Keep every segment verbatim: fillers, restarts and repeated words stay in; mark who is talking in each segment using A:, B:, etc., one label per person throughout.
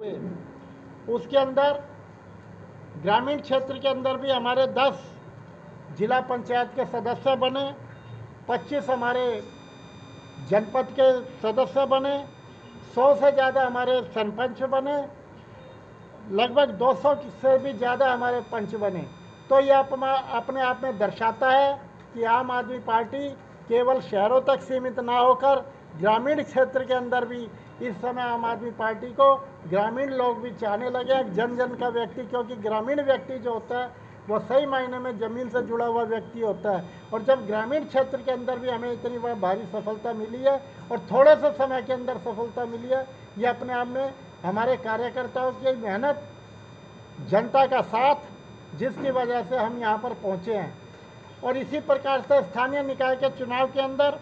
A: थे, उसके अंदर ग्रामीण क्षेत्र के अंदर भी हमारे दस जिला पंचायत के सदस्य बने, पच्चीस हमारे जनपद के सदस्य बने, सौ से ज़्यादा हमारे सरपंच बने, लगभग दो सौ से भी ज़्यादा हमारे पंच बने। तो ये अपना अपने आप में दर्शाता है कि आम आदमी पार्टी केवल शहरों तक सीमित ना होकर ग्रामीण क्षेत्र के अंदर भी इस समय आम आदमी पार्टी को ग्रामीण लोग भी चाहने लगे, जन जन का व्यक्ति, क्योंकि ग्रामीण व्यक्ति जो होता है वो सही मायने में ज़मीन से जुड़ा हुआ व्यक्ति होता है। और जब ग्रामीण क्षेत्र के अंदर भी हमें इतनी बड़ी भारी सफलता मिली है और थोड़े से समय के अंदर सफलता मिली है, ये अपने आप में हमारे कार्यकर्ताओं की मेहनत, जनता का साथ, जिसकी वजह से हम यहाँ पर पहुँचे हैं। और इसी प्रकार से स्थानीय निकाय के चुनाव के अंदर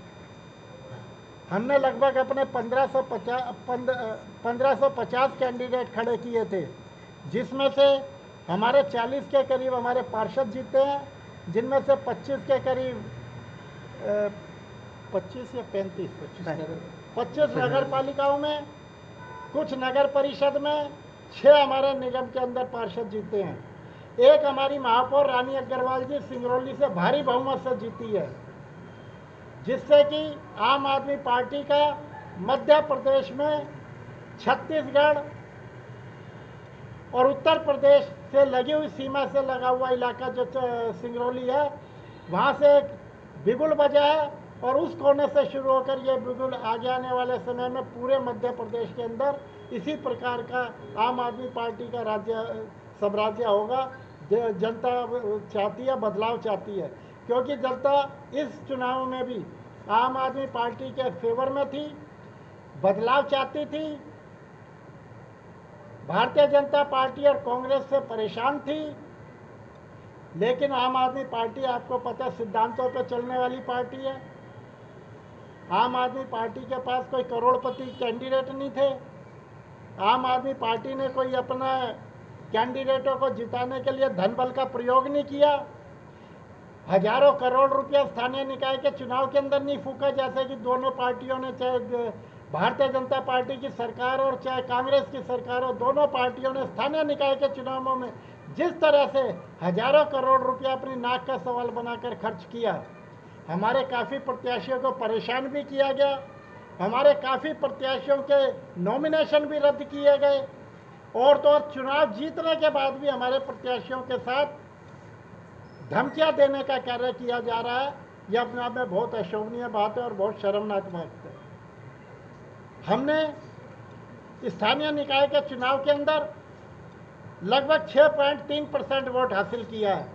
A: हमने लगभग अपने पंद्रह सौ पचास पंद्रह सौ पचास कैंडिडेट खड़े किए थे, जिसमें से हमारे चालीस के करीब हमारे पार्षद जीते हैं, जिनमें से पच्चीस के करीब पच्चीस या पैंतीस पच्चीस नगर पालिकाओं में, कुछ नगर परिषद में, छः हमारे निगम के अंदर पार्षद जीते हैं। एक हमारी महापौर रानी अग्रवाल जी सिंगरौली से भारी बहुमत से जीती है, जिससे कि आम आदमी पार्टी का मध्य प्रदेश में छत्तीसगढ़ और उत्तर प्रदेश से लगी हुई सीमा से लगा हुआ इलाका जो सिंगरौली है, वहाँ से एक बिगुल बजा है और उस कोने से शुरू होकर ये बिगुल आगे आने वाले समय में पूरे मध्य प्रदेश के अंदर इसी प्रकार का आम आदमी पार्टी का राज्य साम्राज्य होगा। जनता चाहती है, बदलाव चाहती है, क्योंकि जनता इस चुनाव में भी आम आदमी पार्टी के फेवर में थी, बदलाव चाहती थी, भारतीय जनता पार्टी और कांग्रेस से परेशान थी। लेकिन आम आदमी पार्टी, आपको पता, सिद्धांतों पर चलने वाली पार्टी है। आम आदमी पार्टी के पास कोई करोड़पति कैंडिडेट नहीं थे। आम आदमी पार्टी ने कोई अपना कैंडिडेटों को जिताने के लिए धन बल का प्रयोग नहीं किया। हजारों करोड़ रुपया स्थानीय निकाय के चुनाव के अंदर नहीं फूका, जैसे कि दोनों पार्टियों ने, चाहे भारतीय जनता पार्टी की सरकार और चाहे कांग्रेस की सरकार हो, दोनों पार्टियों ने स्थानीय निकाय के चुनावों में जिस तरह से हजारों करोड़ रुपया अपनी नाक का सवाल बनाकर खर्च किया, हमारे काफ़ी प्रत्याशियों को परेशान भी किया गया, हमारे काफ़ी प्रत्याशियों के नॉमिनेशन भी रद्द किए गए, और तो और चुनाव जीतने के बाद भी हमारे प्रत्याशियों के साथ धमकियां देने का कार्य किया जा रहा है। यह अपने आप में बहुत अशोभनीय बात है और बहुत शर्मनाक बात है। हमने स्थानीय निकाय के चुनाव के अंदर लगभग छह पॉइंट तीन परसेंट वोट हासिल किया है।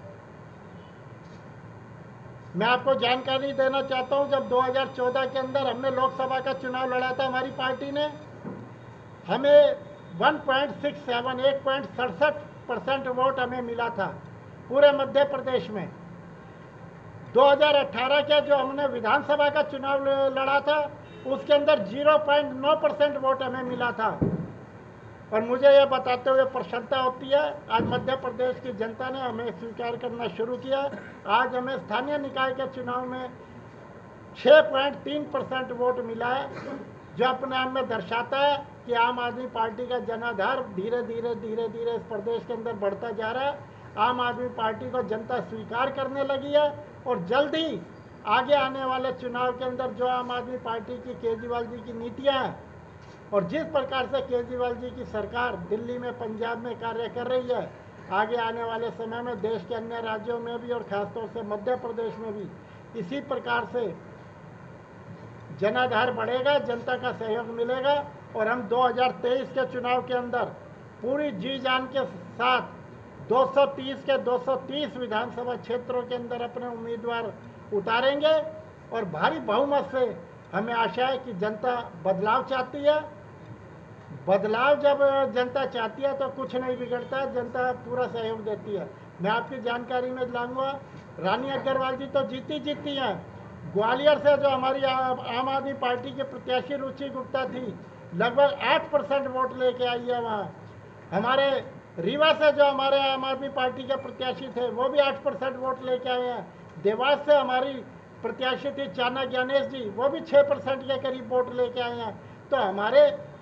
A: मैं आपको जानकारी देना चाहता हूं, जब दो हज़ार चौदह के अंदर हमने लोकसभा का चुनाव लड़ा था, हमारी पार्टी ने, हमें एक पॉइंट छह सात एक पॉइंट सड़सठ परसेंट वोट हमें मिला था पूरे मध्य प्रदेश में। दो हज़ार अठारह के जो हमने विधानसभा का चुनाव लड़ा था, उसके अंदर ज़ीरो पॉइंट नौ परसेंट वोट हमें मिला था। और मुझे यह बताते हुए प्रसन्नता होती है, आज मध्य प्रदेश की जनता ने हमें स्वीकार करना शुरू किया। आज हमें स्थानीय निकाय के चुनाव में छह पॉइंट तीन परसेंट वोट मिला है, जो अपने आप में दर्शाता है कि आम आदमी पार्टी का जनाधार धीरे धीरे धीरे धीरे इस प्रदेश के अंदर बढ़ता जा रहा है। आम आदमी पार्टी को जनता स्वीकार करने लगी है और जल्द ही आगे आने वाले चुनाव के अंदर जो आम आदमी पार्टी की केजरीवाल जी की नीतियां हैं और जिस प्रकार से केजरीवाल जी की सरकार दिल्ली में, पंजाब में कार्य कर रही है, आगे आने वाले समय में देश के अन्य राज्यों में भी और खासतौर से मध्य प्रदेश में भी इसी प्रकार से जनाधार बढ़ेगा, जनता का सहयोग मिलेगा और हम दो हज़ार तेईस के चुनाव के अंदर पूरी जी जान के साथ दो सौ तीस के दो सौ तीस विधानसभा क्षेत्रों के अंदर अपने उम्मीदवार उतारेंगे और भारी बहुमत से हमें आशा है कि जनता बदलाव चाहती है। बदलाव जब जनता चाहती है तो कुछ नहीं बिगड़ता, जनता पूरा सहयोग देती है। मैं आपकी जानकारी में लाऊंगा, रानी अग्रवाल जी तो जीती जीती हैं। ग्वालियर से जो हमारी आम आदमी पार्टी के प्रत्याशी रुचि गुप्ता थी, लगभग आठ परसेंट वोट लेके आई है वहाँ। हमारे रीवा से जो हमारे आम आदमी पार्टी के प्रत्याशी थे, वो भी आठ परसेंट वोट लेके आए हैं। देवास से हमारी प्रत्याशी थी चाना ज्ञानेश जी, वो भी छः परसेंट के करीब वोट लेके आए हैं। तो हमारे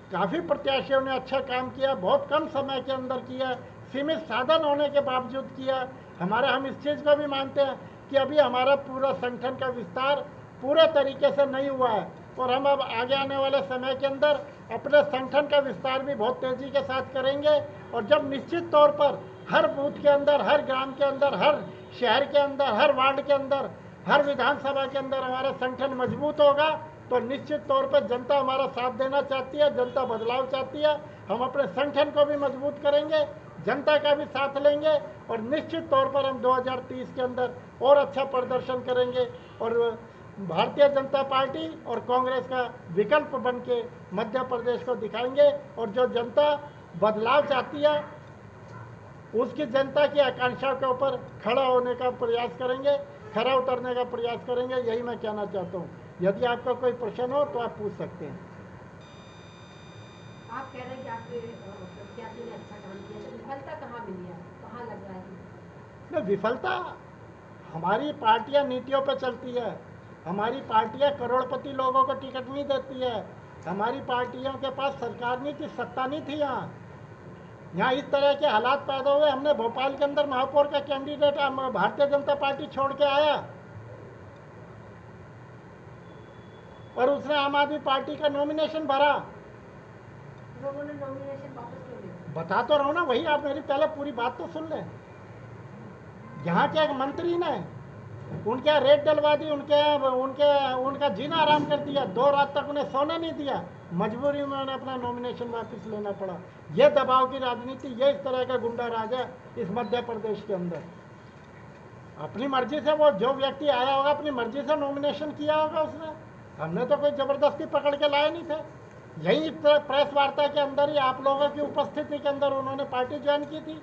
A: काफ़ी प्रत्याशियों ने अच्छा काम किया, बहुत कम समय के अंदर किया, सीमित साधन होने के बावजूद किया। हमारा हम इस चीज़ को भी मानते हैं कि अभी हमारा पूरा संगठन का विस्तार पूरे तरीके से नहीं हुआ है और हम अब आगे आने वाले समय के अंदर अपने संगठन का विस्तार भी बहुत तेज़ी के साथ करेंगे। और जब निश्चित तौर पर हर बूथ के अंदर, हर ग्राम के अंदर, हर शहर के अंदर, हर वार्ड के अंदर, हर विधानसभा के अंदर हमारा संगठन मजबूत होगा तो निश्चित तौर पर जनता हमारा साथ देना चाहती है, जनता बदलाव चाहती है। हम अपने संगठन को भी मजबूत करेंगे, जनता का भी साथ लेंगे और निश्चित तौर पर हम दो हज़ार तीस के अंदर और अच्छा प्रदर्शन करेंगे और भारतीय जनता पार्टी और कांग्रेस का विकल्प बन के मध्य प्रदेश को दिखाएंगे। और जो जनता बदलाव चाहती है उसकी जनता की आकांक्षा के ऊपर खड़ा होने का प्रयास करेंगे, खरा उतरने का प्रयास करेंगे। यही मैं कहना चाहता हूँ। यदि आपका कोई प्रश्न हो तो आप पूछ सकते हैं।
B: आप कह रहे हैं कि आपके प्रत्याशी ने अच्छा काम किया, विफलता कहाँ मिली है, कहाँ लग रहा है?
A: नहीं, विफलता हमारी पार्टियां नीतियों पर चलती है, हमारी पार्टियां करोड़पति लोगों को टिकट नहीं देती है, हमारी पार्टियों के पास सरकार नहीं थी, सत्ता नहीं थी। यहाँ यहाँ इस तरह के हालात पैदा हुए। हमने भोपाल के अंदर महापौर का कैंडिडेट भारतीय जनता पार्टी छोड़ के आया और उसने आम आदमी पार्टी का नॉमिनेशन भरा।
B: लोगों ने नॉमिनेशन वापस क्यों लिया?
A: बता तो रहा हूँ ना, वही आप मेरी पहले पूरी बात तो सुन लें। यहाँ के एक मंत्री ने उनके रेट डलवा दी, उनके उनके उनका जीना आराम कर दिया, दो रात तक उन्हें सोने नहीं दिया, मजबूरी में उन्हें अपना नॉमिनेशन वापस लेना पड़ा। ये दबाव की राजनीति, ये इस तरह का गुंडा राज है इस मध्य प्रदेश के अंदर। अपनी मर्जी से वो जो व्यक्ति आया होगा अपनी मर्जी से नॉमिनेशन किया होगा उसने, हमने तो कोई जबरदस्ती पकड़ के लाए नहीं थे। यही प्रेस वार्ता के अंदर ही आप लोगों की उपस्थिति के अंदर उन्होंने पार्टी ज्वाइन की थी,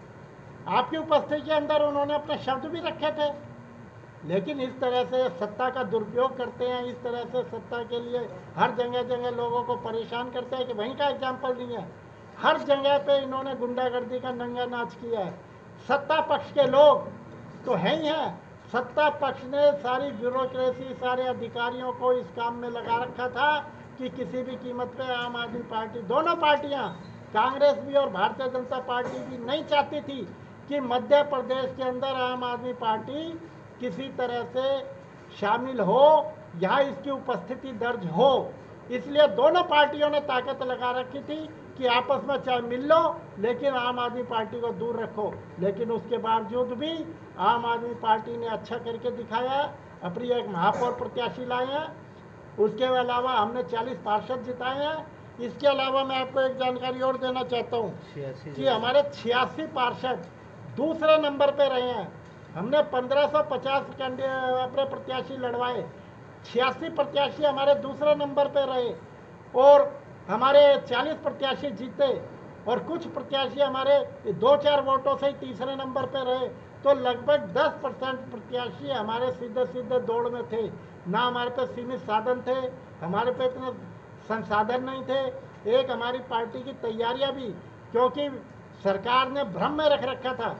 A: आपकी उपस्थिति के अंदर उन्होंने अपने शब्द भी रखे थे। लेकिन इस तरह से सत्ता का दुरुपयोग करते हैं, इस तरह से सत्ता के लिए हर जगह जगह लोगों को परेशान करते हैं कि वहीं का एग्जाम्पल नहीं है। हर जगह पे इन्होंने गुंडागर्दी का नंगा नाच किया है। सत्ता पक्ष के लोग तो हैं ही हैं, सत्ता पक्ष ने सारी ब्यूरोक्रेसी, सारे अधिकारियों को इस काम में लगा रखा था कि किसी भी कीमत पे आम आदमी पार्टी, दोनों पार्टियां, कांग्रेस भी और भारतीय जनता पार्टी भी नहीं चाहती थी कि मध्य प्रदेश के अंदर आम आदमी पार्टी किसी तरह से शामिल हो, यहाँ इसकी उपस्थिति दर्ज हो। इसलिए दोनों पार्टियों ने ताकत लगा रखी थी कि आपस में चाहे मिल लो लेकिन आम आदमी पार्टी को दूर रखो। लेकिन उसके बावजूद भी आम आदमी पार्टी ने अच्छा करके दिखाया, अपनी एक महापौर प्रत्याशी लाए हैं, उसके अलावा हमने चालीस पार्षद जिताए हैं। इसके अलावा मैं आपको एक जानकारी और देना चाहता हूँ कि हमारे छियासी पार्षद दूसरे नंबर पे रहे हैं। हमने पंद्रह सौ पचास अपने प्रत्याशी लड़वाए, छियासी प्रत्याशी हमारे दूसरे नंबर पे रहे और हमारे चालीस प्रत्याशी जीते और कुछ प्रत्याशी हमारे दो चार वोटों से ही तीसरे नंबर पे रहे। तो लगभग दस परसेंट प्रत्याशी हमारे सीधे सीधे दौड़ में थे। ना हमारे पे सीमित साधन थे, हमारे पे इतने संसाधन नहीं थे। एक हमारी पार्टी की तैयारियां भी, क्योंकि सरकार ने भ्रम में रख रखा था,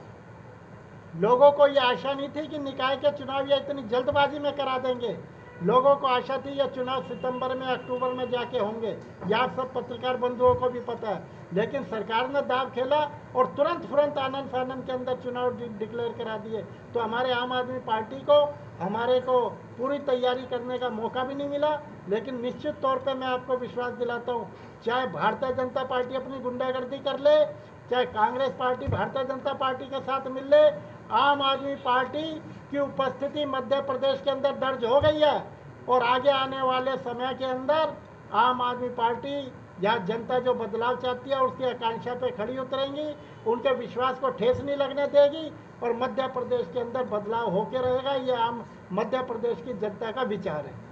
A: लोगों को ये आशा नहीं थी कि निकाय के चुनाव ये इतनी जल्दबाजी में करा देंगे। लोगों को आशा थी ये चुनाव सितंबर में, अक्टूबर में जाके होंगे। यह आप सब पत्रकार बंधुओं को भी पता है। लेकिन सरकार ने दाव खेला और तुरंत तुरंत आनंद फानंद के अंदर चुनाव डिक्लेयर करा दिए। तो हमारे आम आदमी पार्टी को, हमारे को पूरी तैयारी करने का मौका भी नहीं मिला। लेकिन निश्चित तौर पर मैं आपको विश्वास दिलाता हूँ, चाहे भारतीय जनता पार्टी अपनी गुंडागर्दी कर ले, चाहे कांग्रेस पार्टी भारतीय जनता पार्टी के साथ मिल ले, आम आदमी पार्टी की उपस्थिति मध्य प्रदेश के अंदर दर्ज हो गई है। और आगे आने वाले समय के अंदर आम आदमी पार्टी या जनता जो बदलाव चाहती है उसकी आकांक्षा पे खड़ी उतरेंगी, उनके विश्वास को ठेस नहीं लगने देगी और मध्य प्रदेश के अंदर बदलाव होके रहेगा। ये आम मध्य प्रदेश की जनता का विचार है।